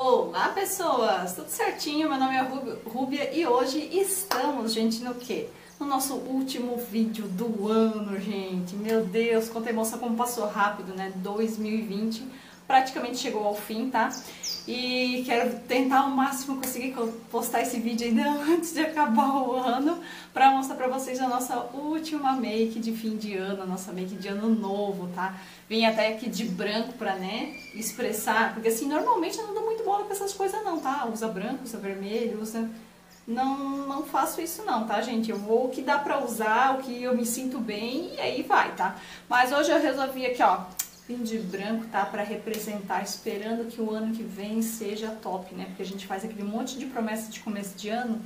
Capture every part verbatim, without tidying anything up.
Olá pessoas, tudo certinho? Meu nome é Rúbia e hoje estamos, gente, no quê? No nosso último vídeo do ano, gente. Meu Deus, quanta emoção, como passou rápido, né? dois mil e vinte praticamente chegou ao fim, tá? E quero tentar ao máximo conseguir postar esse vídeo ainda antes de acabar o ano para mostrar para vocês a nossa última make de fim de ano, a nossa make de ano novo, tá? Vim até aqui de branco pra, né, expressar, porque assim, normalmente eu não dou muito bola pra essas coisas não, tá? Usa branco, usa vermelho, usa... Não, não faço isso não, tá, gente? Eu vou o que dá pra usar, o que eu me sinto bem e aí vai, tá? Mas hoje eu resolvi aqui, ó, vim de branco, tá? Pra representar, esperando que o ano que vem seja top, né? Porque a gente faz aquele monte de promessa de começo de ano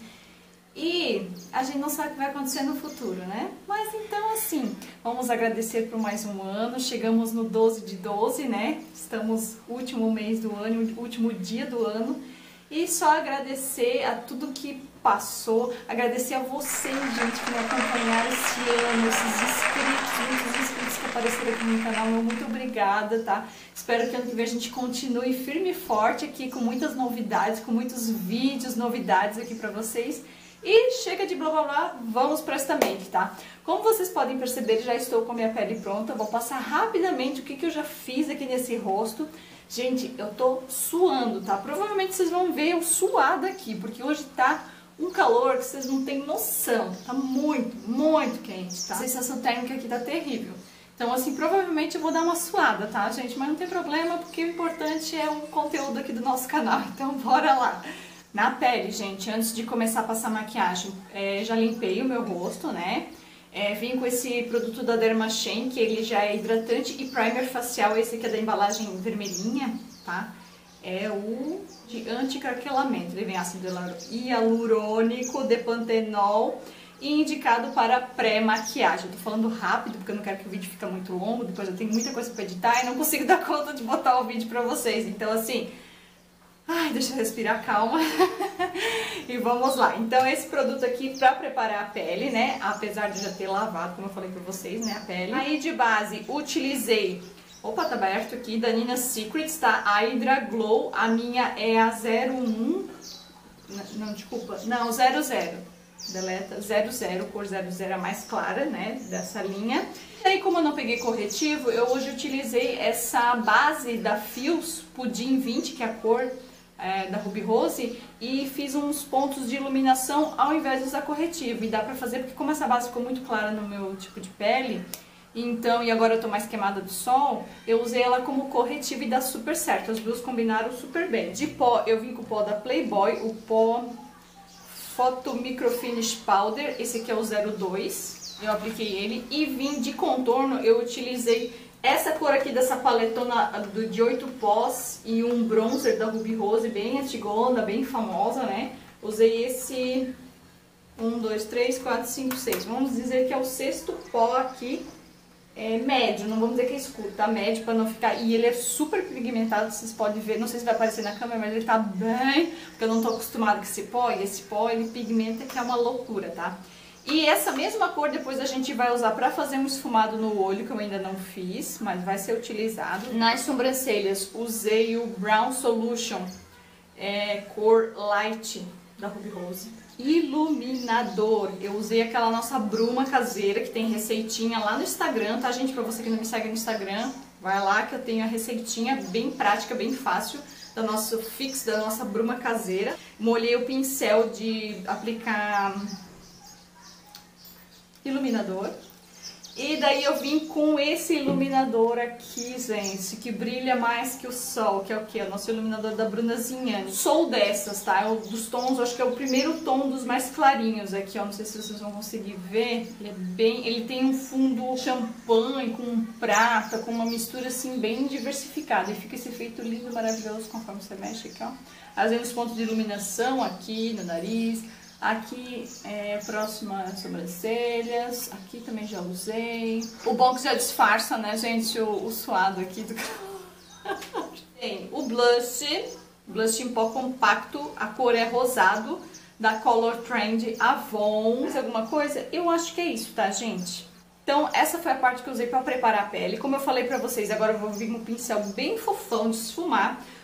e a gente não sabe o que vai acontecer no futuro, né? Mas então assim, vamos agradecer por mais um ano, chegamos no doze de doze, né? Estamos no último mês do ano, último dia do ano. E só agradecer a tudo que passou, agradecer a vocês, gente, que me acompanharam esse ano, esses inscritos, muitos inscritos que apareceram aqui no canal, meu muito obrigada, tá? Espero que ano que vem a gente continue firme e forte aqui, com muitas novidades, com muitos vídeos, novidades aqui pra vocês. E chega de blá blá blá, vamos para esta make, tá? Como vocês podem perceber, já estou com a minha pele pronta, vou passar rapidamente o que, que eu já fiz aqui nesse rosto. Gente, eu tô suando, tá? Provavelmente vocês vão ver eu suada aqui, porque hoje tá um calor que vocês não têm noção. Tá muito, muito quente, tá? A sensação térmica aqui tá terrível. Então, assim, provavelmente eu vou dar uma suada, tá, gente? Mas não tem problema, porque o importante é o conteúdo aqui do nosso canal. Então, bora lá! Na pele, gente, antes de começar a passar maquiagem, é, já limpei o meu rosto, né? É, vim com esse produto da Dermachen, que ele já é hidratante e primer facial. Esse aqui é da embalagem vermelhinha, tá? É o de anticraquelamento. Ele vem ácido hialurônico de pantenol e indicado para pré-maquiagem. Eu tô falando rápido porque eu não quero que o vídeo fique muito longo. Depois eu tenho muita coisa pra editar e não consigo dar conta de botar o vídeo pra vocês. Então, assim... Ai, deixa eu respirar, calma. E vamos lá. Então, esse produto aqui pra preparar a pele, né? Apesar de já ter lavado, como eu falei pra vocês, né? A pele. Aí, de base, utilizei... Opa, tá aberto aqui, da Nina Secrets, tá? A Hydra Glow. A minha é a zero um... Não, desculpa. Não, zero zero. Deleta. zero zero, cor zero zero, a mais clara, né? Dessa linha. E aí, como eu não peguei corretivo, eu hoje utilizei essa base da Fios Pudim vinte, que é a cor... É, da Ruby Rose, e fiz uns pontos de iluminação ao invés de usar corretivo. E dá pra fazer porque como essa base ficou muito clara no meu tipo de pele, então, e agora eu tô mais queimada do sol, eu usei ela como corretivo e dá super certo. As duas combinaram super bem. De pó, eu vim com o pó da Playboy, o pó Photo Micro Finish Powder, esse aqui é o zero dois, eu apliquei ele. E vim de contorno, eu utilizei essa cor aqui dessa paletona de oito pós e um bronzer da Ruby Rose, bem antigona, bem famosa, né? Usei esse um, dois, três, quatro, cinco, seis. Vamos dizer que é o sexto pó aqui, é médio, não vamos dizer que é escuro, tá? Médio pra não ficar... E ele é super pigmentado, vocês podem ver, não sei se vai aparecer na câmera, mas ele tá bem... Porque eu não tô acostumada com esse pó, e esse pó ele pigmenta que é uma loucura, tá? E essa mesma cor depois a gente vai usar pra fazer um esfumado no olho, que eu ainda não fiz, mas vai ser utilizado. Nas sobrancelhas, usei o Brown Solution, é, cor Light, da Ruby Rose. Iluminador, eu usei aquela nossa bruma caseira, que tem receitinha lá no Instagram, tá, gente? Pra você que não me segue no Instagram, vai lá que eu tenho a receitinha bem prática, bem fácil, da nossa fix, da nossa bruma caseira. Molhei o pincel de aplicar... iluminador. E daí eu vim com esse iluminador aqui, gente, que brilha mais que o sol, que é o que? O nosso iluminador da Bruna Zignani. Sou dessas, tá? É dos tons, acho que é o primeiro tom dos mais clarinhos aqui, ó. Não sei se vocês vão conseguir ver. Ele é bem... Ele tem um fundo champanhe com um prata, com uma mistura assim bem diversificada. E fica esse efeito lindo, maravilhoso, conforme você mexe aqui, ó. Fazendo os pontos de iluminação aqui no nariz. Aqui é próxima às sobrancelhas, aqui também já usei. O bom que já disfarça, né, gente, o, o suado aqui do... Tem o blush, blush em pó compacto, a cor é rosado, da Color Trend Avon. Mais alguma coisa? Eu acho que é isso, tá, gente? Então, essa foi a parte que eu usei pra preparar a pele. Como eu falei pra vocês, agora eu vou vir com um pincel bem fofão de esfumar.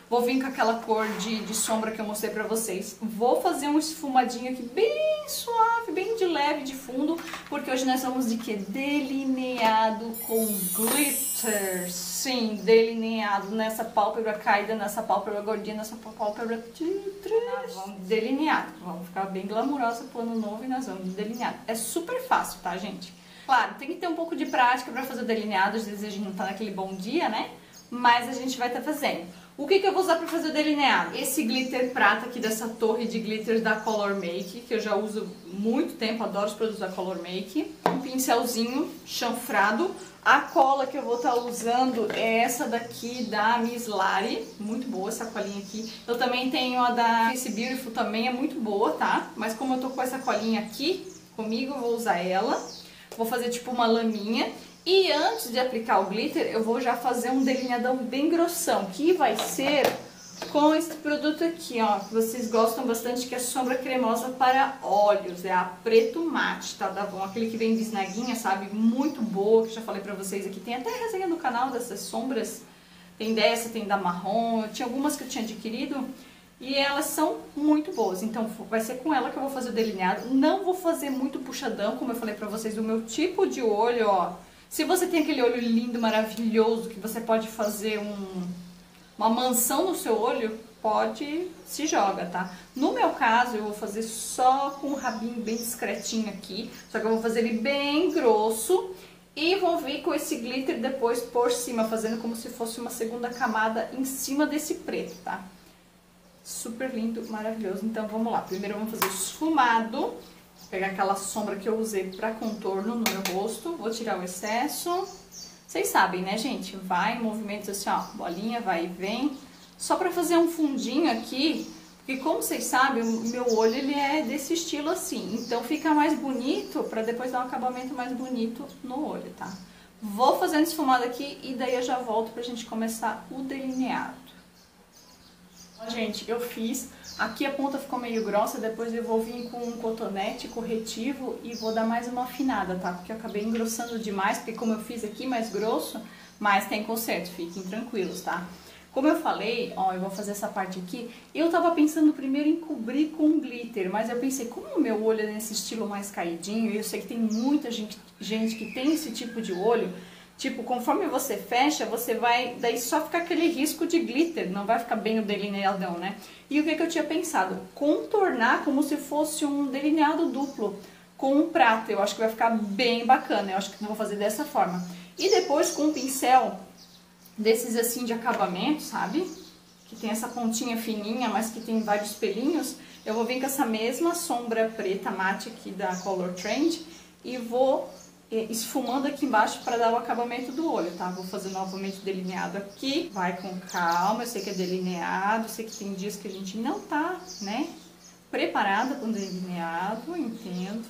Vou vir com aquela cor de, de sombra que eu mostrei pra vocês. Vou fazer um esfumadinho aqui bem suave, bem de leve de fundo, porque hoje nós vamos de que? Delineado com glitter. Sim, delineado nessa pálpebra caída, nessa pálpebra gordinha, nessa pálpebra de trás. Vamos delineado. Vamos ficar bem glamurosa pro ano novo e nós vamos delineado. É super fácil, tá, gente? Claro, tem que ter um pouco de prática pra fazer o delineado, às vezes a gente não tá naquele bom dia, né? Mas a gente vai estar fazendo. O que, que eu vou usar para fazer o delineado? Esse glitter prata aqui dessa torre de glitters da Color Make, que eu já uso muito tempo, adoro os produtos da Color Make. Um pincelzinho chanfrado. A cola que eu vou estar usando é essa daqui da Miss Lari, muito boa essa colinha aqui. Eu também tenho a da Face Beautiful, também é muito boa, tá? Mas como eu tô com essa colinha aqui comigo, eu vou usar ela. Vou fazer tipo uma laminha. E antes de aplicar o glitter, eu vou já fazer um delineadão bem grossão, que vai ser com esse produto aqui, ó, que vocês gostam bastante, que é sombra cremosa para olhos, é a Preto Mate, tá, da Avon, aquele que vem bisnaguinha, sabe, muito boa, que eu já falei pra vocês aqui, tem até resenha no canal dessas sombras, tem dessa, tem da marrom, tinha algumas que eu tinha adquirido, e elas são muito boas, então vai ser com ela que eu vou fazer o delineado, não vou fazer muito puxadão, como eu falei pra vocês, o meu tipo de olho, ó. Se você tem aquele olho lindo, maravilhoso, que você pode fazer um, uma mansão no seu olho, pode, se joga, tá? No meu caso, eu vou fazer só com o rabinho bem discretinho aqui, só que eu vou fazer ele bem grosso e vou vir com esse glitter depois por cima, fazendo como se fosse uma segunda camada em cima desse preto, tá? Super lindo, maravilhoso. Então vamos lá, primeiro vamos fazer o esfumado. Pegar aquela sombra que eu usei pra contorno no meu rosto, vou tirar o excesso. Vocês sabem, né, gente? Vai em movimentos assim, ó, bolinha, vai e vem. Só pra fazer um fundinho aqui, porque como vocês sabem, o meu olho ele é desse estilo assim. Então fica mais bonito pra depois dar um acabamento mais bonito no olho, tá? Vou fazendo esfumado aqui e daí eu já volto pra gente começar o delineado. Ó, gente, eu fiz... Aqui a ponta ficou meio grossa, depois eu vou vir com um cotonete corretivo e vou dar mais uma afinada, tá? Porque eu acabei engrossando demais, porque como eu fiz aqui mais grosso, mas tem conserto, fiquem tranquilos, tá? Como eu falei, ó, eu vou fazer essa parte aqui, eu tava pensando primeiro em cobrir com glitter, mas eu pensei, como o meu olho é nesse estilo mais caidinho, e eu sei que tem muita gente, gente que tem esse tipo de olho, tipo, conforme você fecha, você vai, daí só fica aquele risco de glitter, não vai ficar bem o delineadão, né? E o que, que eu tinha pensado? Contornar como se fosse um delineado duplo com um prata, eu acho que vai ficar bem bacana, eu acho que eu vou fazer dessa forma. E depois com um pincel desses assim de acabamento, sabe? Que tem essa pontinha fininha, mas que tem vários pelinhos, eu vou vir com essa mesma sombra preta mate aqui da Color Trend e vou... esfumando aqui embaixo para dar o acabamento do olho, tá? Vou fazer novamente o delineado aqui, vai com calma, eu sei que é delineado, eu sei que tem dias que a gente não tá, né, preparada para um delineado, entendo,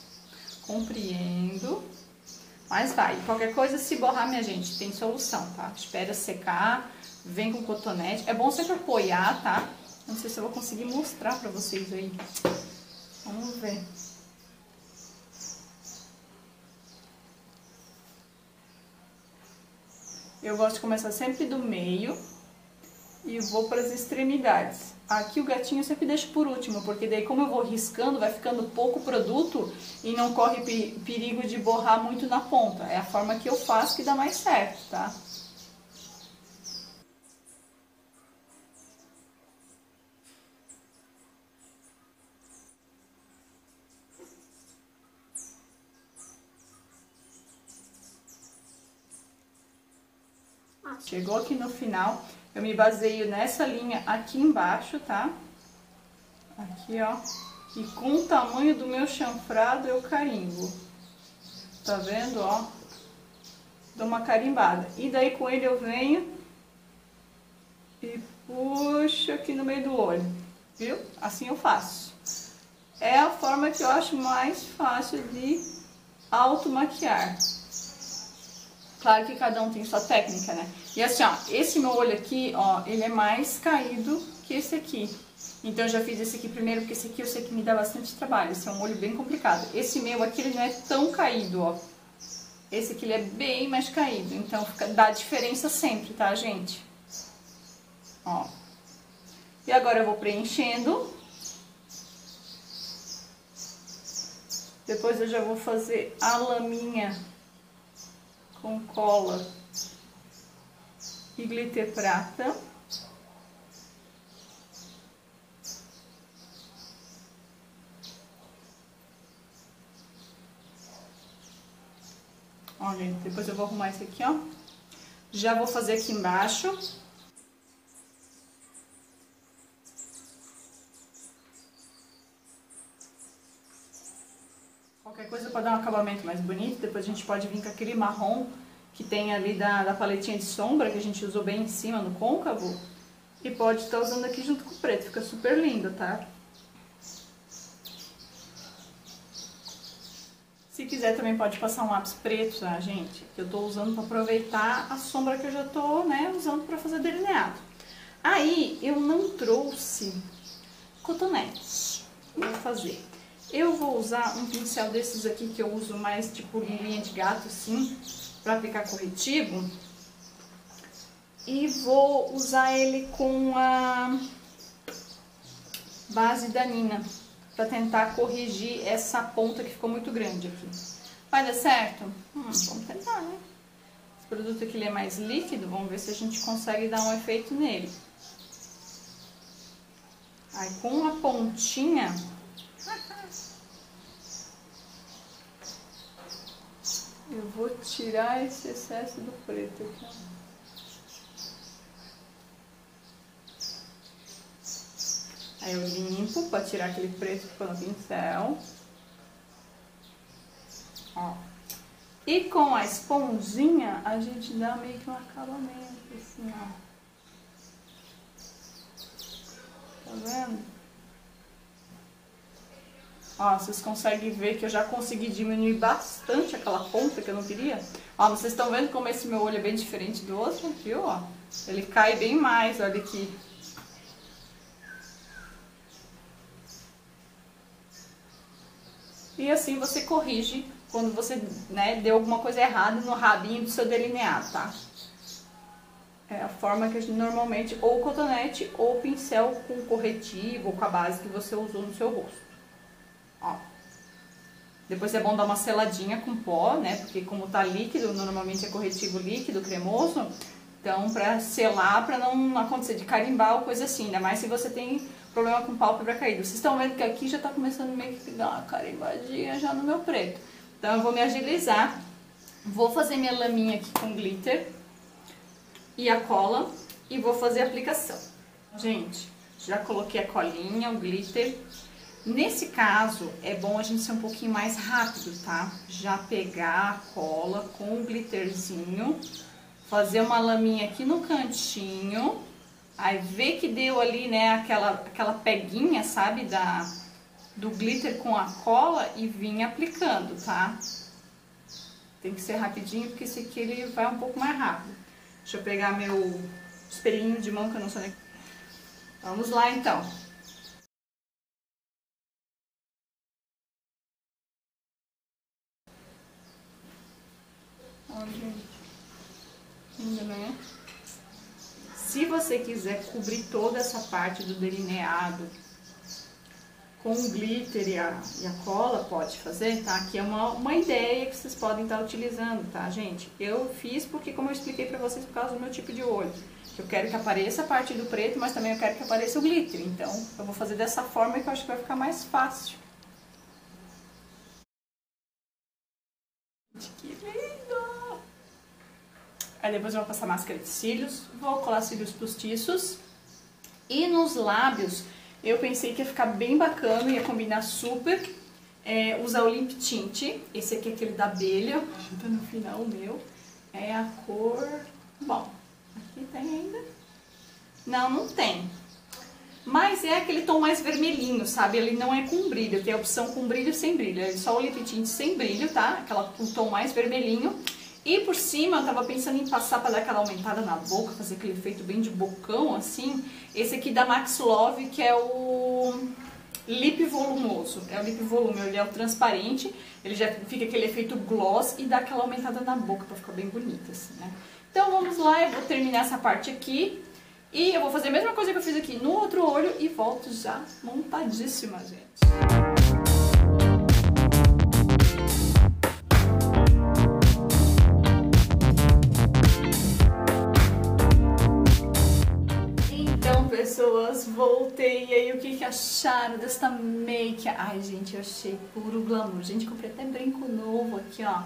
compreendo, mas vai, qualquer coisa se borrar, minha gente, tem solução, tá? Espera secar, vem com cotonete, é bom sempre apoiar, tá? Não sei se eu vou conseguir mostrar para vocês aí, vamos ver. Eu gosto de começar sempre do meio e vou para as extremidades. Aqui o gatinho eu sempre deixo por último, porque daí como eu vou riscando, vai ficando pouco produto e não corre perigo de borrar muito na ponta. É a forma que eu faço que dá mais certo, tá? Chegou aqui no final, eu me baseio nessa linha aqui embaixo, tá? Aqui, ó. E com o tamanho do meu chanfrado eu carimbo. Tá vendo, ó? Dou uma carimbada. E daí com ele eu venho e puxo aqui no meio do olho, viu? Assim eu faço. É a forma que eu acho mais fácil de automaquiar. Claro que cada um tem sua técnica, né? E assim, ó, esse meu olho aqui, ó, ele é mais caído que esse aqui. Então eu já fiz esse aqui primeiro, porque esse aqui eu sei que me dá bastante trabalho. Esse é um olho bem complicado. Esse meu aqui, ele não é tão caído, ó. Esse aqui, ele é bem mais caído. Então fica, dá diferença sempre, tá, gente? Ó, E agora eu vou preenchendo. Depois eu já vou fazer a laminha com cola e glitter prata. Ó, gente, depois eu vou arrumar esse aqui, ó. Já vou fazer aqui embaixo. Qualquer coisa para dar um acabamento mais bonito, depois a gente pode vir com aquele marrom que tem ali da, da paletinha de sombra, que a gente usou bem em cima no côncavo. E pode estar usando aqui junto com o preto, fica super lindo, tá? Se quiser também pode passar um lápis preto, tá, gente? Que eu tô usando para aproveitar a sombra que eu já tô, né, usando para fazer delineado. Aí, eu não trouxe cotonete. Vou fazer. Eu vou usar um pincel desses aqui que eu uso mais tipo linha de gato, assim, para aplicar corretivo. E vou usar ele com a base da Nina, para tentar corrigir essa ponta que ficou muito grande aqui. Vai dar certo? Hum, vamos tentar, né? Esse produto aqui ele é mais líquido, vamos ver se a gente consegue dar um efeito nele. Aí com a pontinha... eu vou tirar esse excesso do preto aqui, ó. Aí eu limpo para tirar aquele preto que ficou no pincel. Ó. E com a esponjinha a gente dá meio que um acabamento, assim, ó. Tá vendo? Ó, vocês conseguem ver que eu já consegui diminuir bastante aquela ponta que eu não queria. Ó, vocês estão vendo como esse meu olho é bem diferente do outro, viu? Ó, ele cai bem mais, olha aqui. E assim você corrige quando você, né, deu alguma coisa errada no rabinho do seu delineado, tá? É a forma que a gente normalmente, ou cotonete, ou pincel com corretivo, ou com a base que você usou no seu rosto. Ó. Depois é bom dar uma seladinha com pó, né? Porque como tá líquido, normalmente é corretivo líquido, cremoso. Então, pra selar, pra não acontecer de carimbar ou coisa assim. Ainda mais se você tem problema com pálpebra caída. Vocês estão vendo que aqui já tá começando meio que dar uma carimbadinha já no meu preto. Então, eu vou me agilizar. Vou fazer minha laminha aqui com glitter e a cola. E vou fazer a aplicação. Gente, já coloquei a colinha, o glitter. Nesse caso, é bom a gente ser um pouquinho mais rápido, tá? Já pegar a cola com o glitterzinho, fazer uma laminha aqui no cantinho, aí ver que deu ali, né, aquela, aquela peguinha, sabe, da, do glitter com a cola e vir aplicando, tá? Tem que ser rapidinho, porque esse aqui ele vai um pouco mais rápido. Deixa eu pegar meu espelhinho de mão, que eu não sei nem... Vamos lá, então. Ó, gente. Ainda, né? Se você quiser cobrir toda essa parte do delineado com o glitter e a, e a cola, pode fazer, tá? Aqui é uma, uma ideia que vocês podem estar utilizando, tá, gente? Eu fiz porque, como eu expliquei pra vocês, por causa do meu tipo de olho. Eu quero que apareça a parte do preto, mas também eu quero que apareça o glitter. Então, eu vou fazer dessa forma que eu acho que vai ficar mais fácil. Que lindo! Aí depois eu vou passar máscara de cílios, vou colar cílios postiços. E nos lábios, eu pensei que ia ficar bem bacana, ia combinar super, é, usar o Lip Tint. Esse aqui é aquele da abelha, tá no final o meu. É a cor... Bom, aqui tem ainda? Não, não tem. Mas é aquele tom mais vermelhinho, sabe? Ele não é com brilho, tem a opção com brilho e sem brilho. É só o Lip Tint sem brilho, tá? Aquela, um tom mais vermelhinho. E por cima eu tava pensando em passar pra dar aquela aumentada na boca, fazer aquele efeito bem de bocão, assim. Esse aqui da Max Love, que é o Lip Volumoso. É o Lip Volume, ele é o transparente, ele já fica aquele efeito gloss e dá aquela aumentada na boca pra ficar bem bonita, assim, né? Então vamos lá, eu vou terminar essa parte aqui E eu vou fazer a mesma coisa que eu fiz aqui no outro olho e volto já montadíssima, gente. Então, pessoas, voltei. E aí, o que, que acharam desta make? Ai, gente, eu achei puro glamour. Gente, comprei até brinco novo aqui, ó.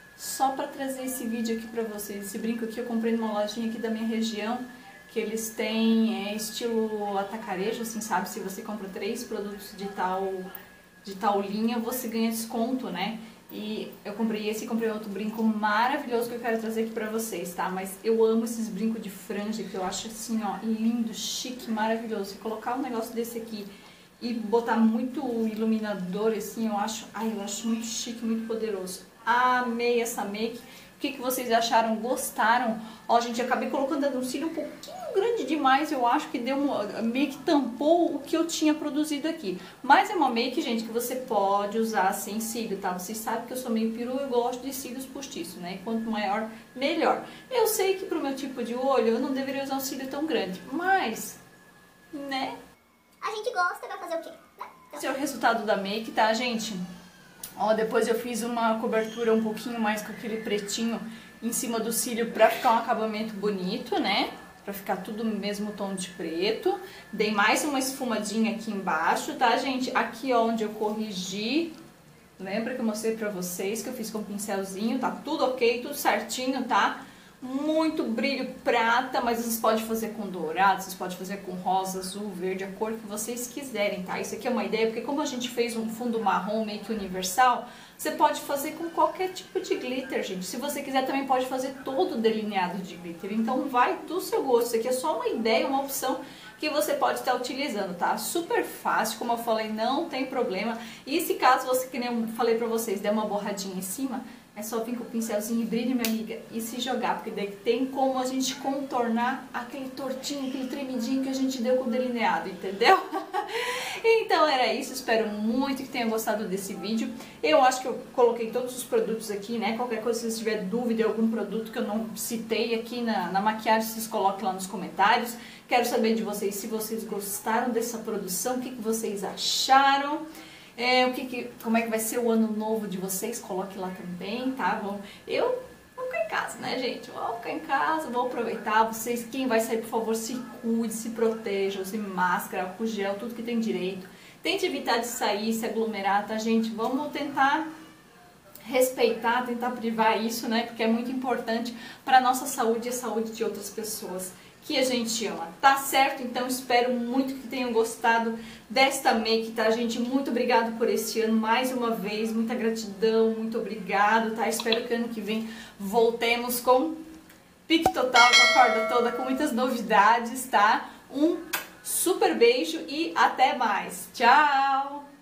Só pra trazer esse vídeo aqui pra vocês. Esse brinco aqui eu comprei numa lojinha aqui da minha região, que eles têm é, estilo atacarejo, assim, sabe? Se você compra três produtos de tal, de tal linha, você ganha desconto, né? E eu comprei esse e comprei outro brinco maravilhoso que eu quero trazer aqui pra vocês, tá? Mas eu amo esses brincos de franja, que eu acho assim, ó, lindo, chique, maravilhoso. Se colocar um negócio desse aqui e botar muito iluminador, assim, eu acho, ai, eu acho muito chique, muito poderoso. Amei essa make. O que, que vocês acharam? Gostaram? Ó, gente, eu acabei colocando um cílio um pouquinho grande demais. Eu acho que deu uma, meio que tampou o que eu tinha produzido aqui. Mas é uma make, gente, que você pode usar sem cílio, tá? Vocês sabem que eu sou meio peru, eu gosto de cílios postiços, né? Quanto maior, melhor. Eu sei que pro meu tipo de olho eu não deveria usar um cílio tão grande, mas, né? A gente gosta, vai fazer o quê? Né? Esse é o resultado da make, tá, gente? Ó, depois eu fiz uma cobertura um pouquinho mais com aquele pretinho em cima do cílio pra ficar um acabamento bonito, né? Pra ficar tudo no mesmo tom de preto. Dei mais uma esfumadinha aqui embaixo, tá, gente? Aqui, ó, onde eu corrigi, lembra que eu mostrei pra vocês que eu fiz com um pincelzinho, tá tudo ok, tudo certinho, tá? Muito brilho prata, mas vocês podem fazer com dourado, vocês podem fazer com rosa, azul, verde, a cor que vocês quiserem, tá? Isso aqui é uma ideia, porque como a gente fez um fundo marrom meio que universal, você pode fazer com qualquer tipo de glitter, gente. Se você quiser, também pode fazer todo delineado de glitter. Então vai do seu gosto. Isso aqui é só uma ideia, uma opção que você pode estar utilizando, tá? Super fácil, como eu falei, não tem problema. E se caso você, que nem eu falei pra vocês, der uma borradinha em cima, é só vir com o pincelzinho e brilho, minha amiga, e se jogar, porque daí tem como a gente contornar aquele tortinho, aquele tremidinho que a gente deu com o delineado, entendeu? Então era isso, espero muito que tenham gostado desse vídeo. Eu acho que eu coloquei todos os produtos aqui, né? Qualquer coisa, se vocês tiverem dúvida de algum produto que eu não citei aqui na, na maquiagem, vocês coloquem lá nos comentários. Quero saber de vocês se vocês gostaram dessa produção, o que, que vocês acharam. É, o que, que, como é que vai ser o ano novo de vocês, coloque lá também, tá? Bom, eu vou ficar em casa, né, gente? Vou ficar em casa, vou aproveitar. Vocês, quem vai sair, por favor, se cuide, se proteja, use máscara, álcool gel, tudo que tem direito. Tente evitar de sair, se aglomerar, tá, gente? Vamos tentar respeitar, tentar privar isso, né? Porque é muito importante para a nossa saúde e a saúde de outras pessoas que a gente ama, tá certo? Então espero muito que tenham gostado desta make, tá, gente? Muito obrigado por esse ano, mais uma vez, muita gratidão, muito obrigado, tá? Espero que ano que vem voltemos com pique total, com a corda toda, com muitas novidades, tá? Um super beijo e até mais. Tchau!